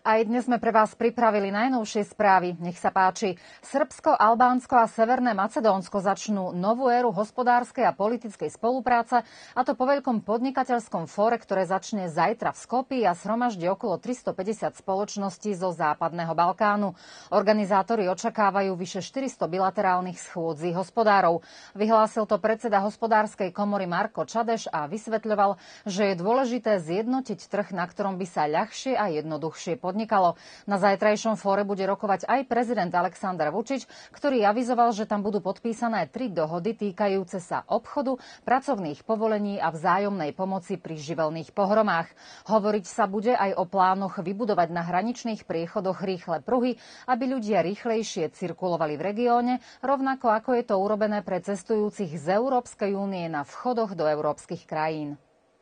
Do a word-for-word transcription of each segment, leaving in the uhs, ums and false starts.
Aj dnes sme pre vás pripravili najnovšie správy. Nech sa páči. Srbsko, Albánsko a Severné Macedónsko začnú novú éru hospodárskej a politickej spolupráce, a to po veľkom podnikateľskom fóre, ktoré začne zajtra v Skopji a zhromaždí okolo tristopäťdesiat spoločností zo západného Balkánu. Organizátori očakávajú vyše štyristo bilaterálnych schôdzí hospodárov. Vyhlásil to predseda hospodárskej komory Marko Čadeš a vysvetľoval, že je dôležité zjednotiť trh, na ktorom by sa ľahšie a jednoduchšie podnikalo. Na zajtrajšom fóre bude rokovať aj prezident Aleksandar Vučić, ktorý avizoval, že tam budú podpísané tri dohody týkajúce sa obchodu, pracovných povolení a vzájomnej pomoci pri živelných pohromách. Hovoriť sa bude aj o plánoch vybudovať na hraničných priechodoch rýchle pruhy, aby ľudia rýchlejšie cirkulovali v regióne, rovnako ako je to urobené pre cestujúcich z Európskej únie na vchodoch do európskych krajín.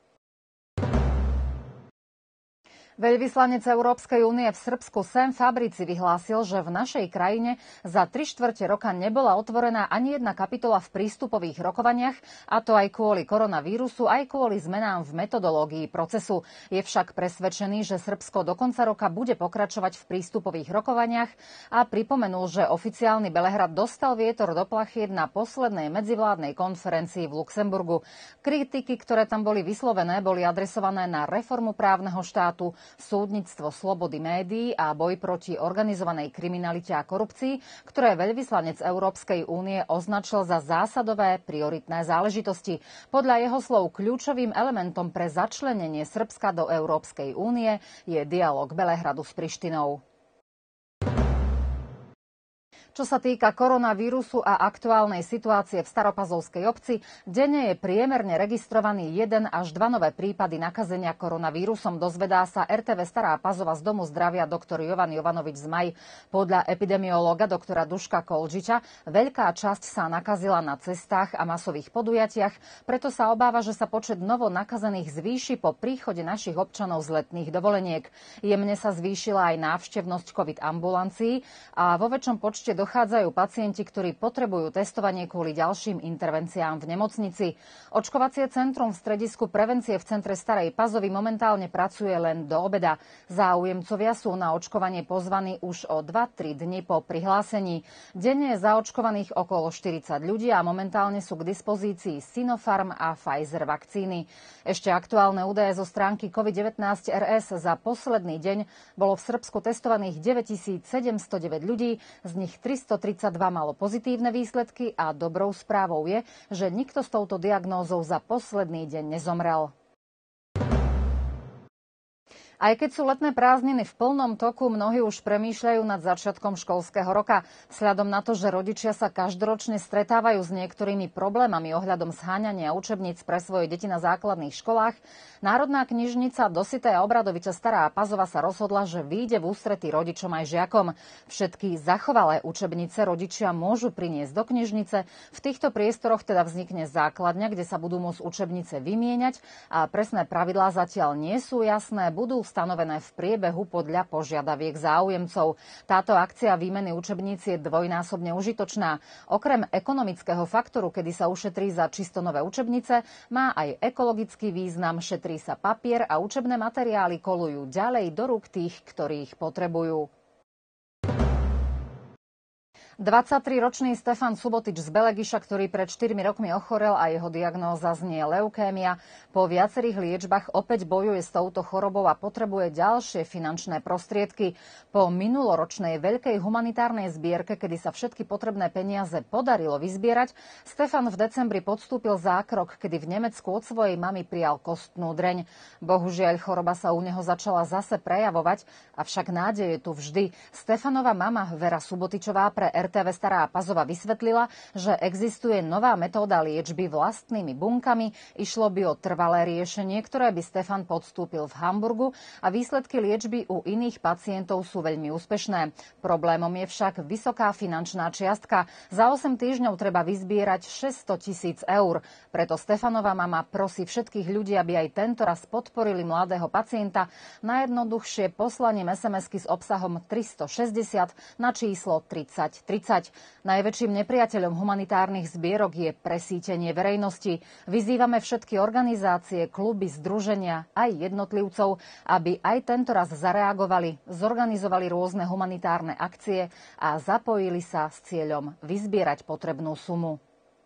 Veľvyslanec Európskej únie v Srbsku Sem Fabrici vyhlásil, že v našej krajine za tri štvrte roka nebola otvorená ani jedna kapitola v prístupových rokovaniach, a to aj kvôli koronavírusu, aj kvôli zmenám v metodológii procesu. Je však presvedčený, že Srbsko do konca roka bude pokračovať v prístupových rokovaniach a pripomenul, že oficiálny Belehrad dostal vietor do plachiet na poslednej medzivládnej konferencii v Luxemburgu. Kritiky, ktoré tam boli vyslovené, boli adresované na reformu právneho štátu, súdnictvo, slobody médií a boj proti organizovanej kriminalite a korupcii, ktoré veľvyslanec Európskej únie označil za zásadové prioritné záležitosti. Podľa jeho slov kľúčovým elementom pre začlenenie Srbska do Európskej únie je dialóg Belehradu s Prištinou. Čo sa týka koronavírusu a aktuálnej situácie v Staropazovskej obci, denne je priemerne registrovaný jeden až dva nové prípady nakazenia koronavírusom, dozvedá sa er té vé Stará Pazova z Domu zdravia doktor Jovan Jovanovič Zmaj. Podľa epidemiológa doktora Duška Kolžiča veľká časť sa nakazila na cestách a masových podujatiach, preto sa obáva, že sa počet novo nakazených zvýši po príchode našich občanov z letných dovoleniek. Jemne sa zvýšila aj návštevnosť COVID ambulancií a vo väčšom počte dochádzajú pacienti, ktorí potrebujú testovanie kvôli ďalším intervenciám v nemocnici. Očkovacie centrum v stredisku prevencie v centre Starej Pazovy momentálne pracuje len do obeda. Záujemcovia sú na očkovanie pozvaní už o dva tri dni po prihlásení. Denne je zaočkovaných okolo štyridsať ľudí a momentálne sú k dispozícii Sinopharm a Pfizer vakcíny. Ešte aktuálne údaje zo stránky COVID devätnásť er es. Za posledný deň bolo v Srbsku testovaných deväťtisícsedemstodeväť ľudí, z nich tristotridsaťdva malo pozitívne výsledky a dobrou správou je, že nikto s touto diagnózou za posledný deň nezomrel. Aj keď sú letné prázdniny v plnom toku, mnohí už premýšľajú nad začiatkom školského roka. Vzhľadom na to, že rodičia sa každoročne stretávajú s niektorými problémami ohľadom zháňania učebníc pre svoje deti na základných školách, Národná knižnica Dosité a Obradoviča Stará Pazova sa rozhodla, že vyjde v ústrety rodičom aj žiakom. Všetky zachovalé učebnice rodičia môžu priniesť do knižnice. V týchto priestoroch teda vznikne základňa, kde sa budú môcť učebnice vymieňať a presné pravidlá zatiaľ nie sú jasné, budú stanovené v priebehu podľa požiadaviek záujemcov. Táto akcia výmeny učebníc je dvojnásobne užitočná. Okrem ekonomického faktoru, kedy sa ušetrí za čisto nové učebnice, má aj ekologický význam, šetrí sa papier a učebné materiály kolujú ďalej do rúk tých, ktorí ich potrebujú. dvadsaťtriročný Stefan Subotič z Belegiša, ktorý pred štyrmi rokmi ochorel a jeho diagnóza znie leukémia, po viacerých liečbách opäť bojuje s touto chorobou a potrebuje ďalšie finančné prostriedky. Po minuloročnej veľkej humanitárnej zbierke, kedy sa všetky potrebné peniaze podarilo vyzbierať, Stefan v decembri podstúpil zákrok, kedy v Nemecku od svojej mamy prijal kostnú dreň. Bohužiaľ, choroba sa u neho začala zase prejavovať, avšak nádej je tu vždy. Stefanova mama Vera Subotičová pre er té vé Stará Pazova vysvetlila, že existuje nová metóda liečby vlastnými bunkami. Išlo by o trvalé riešenie, ktoré by Stefan podstúpil v Hamburgu a výsledky liečby u iných pacientov sú veľmi úspešné. Problémom je však vysoká finančná čiastka. Za osem týždňov treba vyzbierať šesťsto tisíc eur. Preto Stefanova mama prosí všetkých ľudí, aby aj tento raz podporili mladého pacienta. Najjednoduchšie poslaním es em esky s obsahom tristošesťdesiat na číslo tridsať tridsať. tridsať. Najväčším nepriateľom humanitárnych zbierok je presýtenie verejnosti. Vyzývame všetky organizácie, kluby, združenia aj jednotlivcov, aby aj tento raz zareagovali, zorganizovali rôzne humanitárne akcie a zapojili sa s cieľom vyzbierať potrebnú sumu.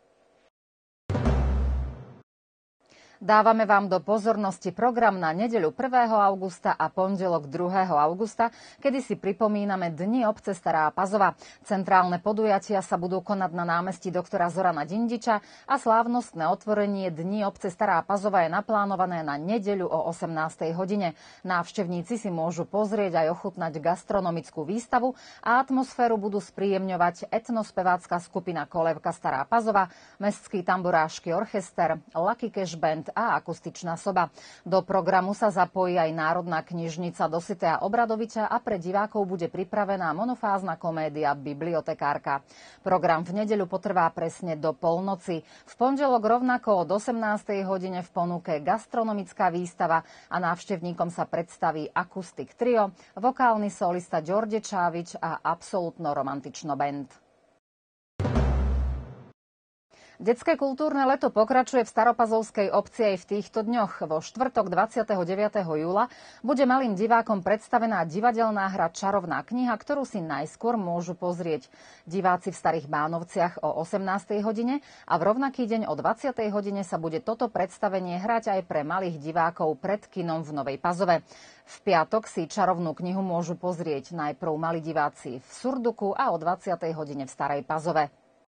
Dávame vám do pozornosti program na nedeľu prvého augusta a pondelok druhého augusta, kedy si pripomíname Dni obce Stará Pazova. Centrálne podujatia sa budú konať na námestí doktora Zorana Dindiča a slávnostné otvorenie Dní obce Stará Pazova je naplánované na nedeľu o osemnástej hodine. Návštevníci si môžu pozrieť aj ochutnať gastronomickú výstavu a atmosféru budú spríjemňovať etnospevácka skupina Kolevka Stará Pazova, mestský tamburášsky orchester, Lucky Cash Band a akustičná soba. Do programu sa zapojí aj Národná knižnica Dositea Obradoviča a pre divákov bude pripravená monofázna komédia Bibliotekárka. Program v nedeľu potrvá presne do polnoci. V pondelok rovnako od osemnástej hodine v ponuke gastronomická výstava a návštevníkom sa predstaví akustik trio, vokálny solista Ďorde Čávič a absolútno romantično band. Detské kultúrne leto pokračuje v Staropazovskej obci aj v týchto dňoch. Vo štvrtok dvadsiateho deviateho júla bude malým divákom predstavená divadelná hra Čarovná kniha, ktorú si najskôr môžu pozrieť diváci v Starých Bánovciach o osemnástej hodine a v rovnaký deň o dvadsiatej hodine sa bude toto predstavenie hrať aj pre malých divákov pred kinom v Novej Pazove. V piatok si Čarovnú knihu môžu pozrieť najprv malí diváci v Surduku a o dvadsiatej hodine v Starej Pazove.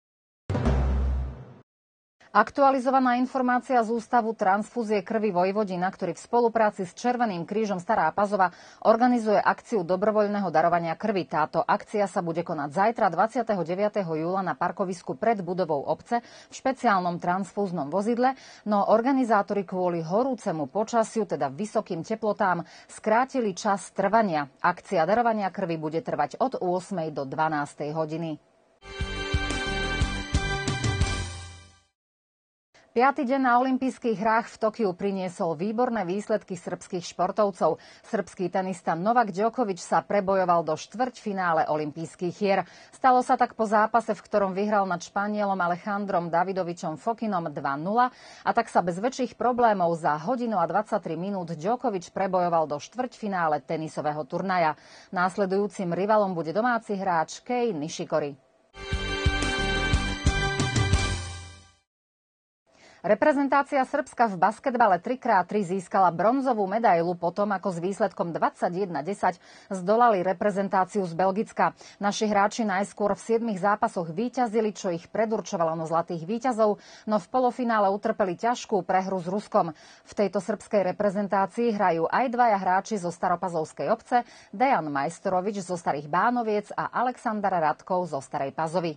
Aktualizovaná informácia z Ústavu transfúzie krvi Vojvodina, ktorý v spolupráci s Červeným krížom Stará Pazova organizuje akciu dobrovoľného darovania krvi. Táto akcia sa bude konať zajtra dvadsiateho deviateho júla na parkovisku pred budovou obce v špeciálnom transfúznom vozidle, no organizátori kvôli horúcemu počasiu, teda vysokým teplotám, skrátili čas trvania. Akcia darovania krvi bude trvať od ôsmej do dvanástej hodiny. Piaty deň na olympijských hrách v Tokiu priniesol výborné výsledky srbských športovcov. Srbský tenista Novak Djokovič sa prebojoval do štvrťfinále olympijských hier. Stalo sa tak po zápase, v ktorom vyhral nad Španielom Alejandrom Davidovičom Fokinom dva nula a tak sa bez väčších problémov za hodinu a dvadsaťtri minút Djokovič prebojoval do štvrťfinále tenisového turnaja. Následujúcim rivalom bude domáci hráč Kei Nishikori. Reprezentácia Srbska v basketbale tri krát tri získala bronzovú medailu potom, ako s výsledkom dvadsaťjeden desať zdolali reprezentáciu z Belgicka. Naši hráči najskôr v siedmich zápasoch víťazili, čo ich predurčovalo na zlatých víťazov, no v polofinále utrpeli ťažkú prehru s Ruskom. V tejto srbskej reprezentácii hrajú aj dvaja hráči zo Staropazovskej obce, Dejan Majstorovič zo Starých Bánoviec a Alexander Radkov zo Starej Pazovy.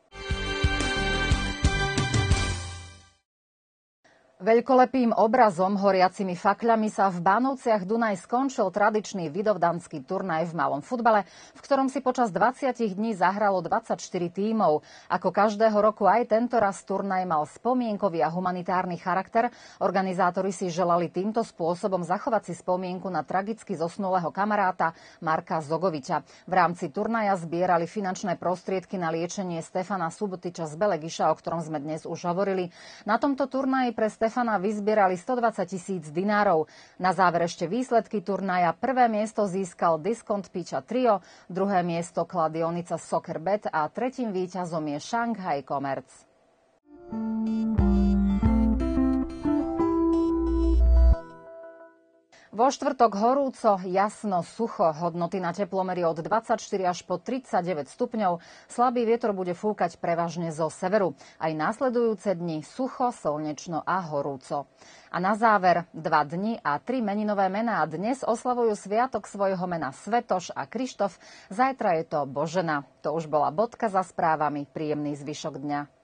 Veľkolepým obrazom, horiacimi fakľami sa v Bánovciach Dunaj skončil tradičný vidovdanský turnaj v malom futbale, v ktorom si počas dvadsiatich dní zahralo dvadsaťštyri tímov. Ako každého roku aj tento raz turnaj mal spomienkový a humanitárny charakter. Organizátori si želali týmto spôsobom zachovať si spomienku na tragicky zosnulého kamaráta Marka Zogoviča. V rámci turnaja zbierali finančné prostriedky na liečenie Stefana Subotiča z Belegiša, o ktorom sme dnes už hovorili. Na tomto turnaji pre Stefana vyzbierali stodvadsať tisíc dinárov. Na záver ešte výsledky turnaja. Prvé miesto získal Discount Pizza Trio, druhé miesto Kladionica Soccer Bet a tretím víťazom je Shanghai Commerce. Vo štvrtok horúco, jasno, sucho, hodnoty na teplomery od dvadsaťštyri až po tridsaťdeväť stupňov. Slabý vietor bude fúkať prevažne zo severu. Aj nasledujúce dni sucho, slnečno a horúco. A na záver dva dni a tri meninové mená. Dnes oslavujú sviatok svojho mena Svetoš a Krištof. Zajtra je to Božena. To už bola bodka za správami. Príjemný zvyšok dňa.